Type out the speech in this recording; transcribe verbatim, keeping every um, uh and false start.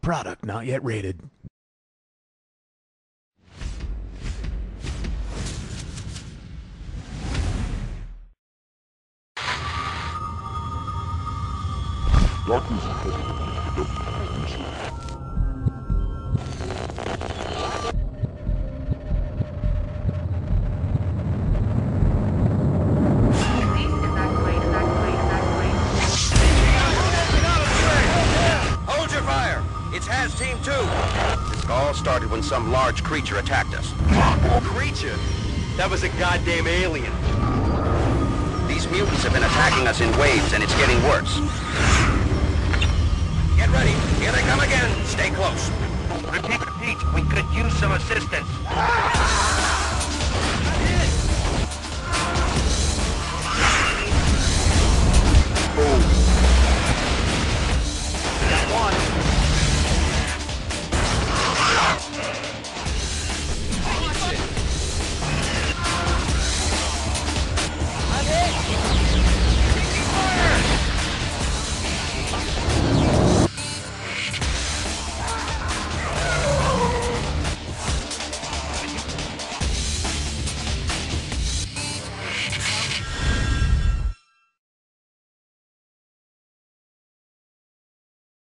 Product not yet rated. Darkness is heavy. Hold your fire! It's Has Team two! This all started when some large creature attacked us. Creature? That was a goddamn alien. These mutants have been attacking us in waves, and it's getting worse. Get ready. Here they come again. Stay close. Repeat, repeat. We could use some assistance.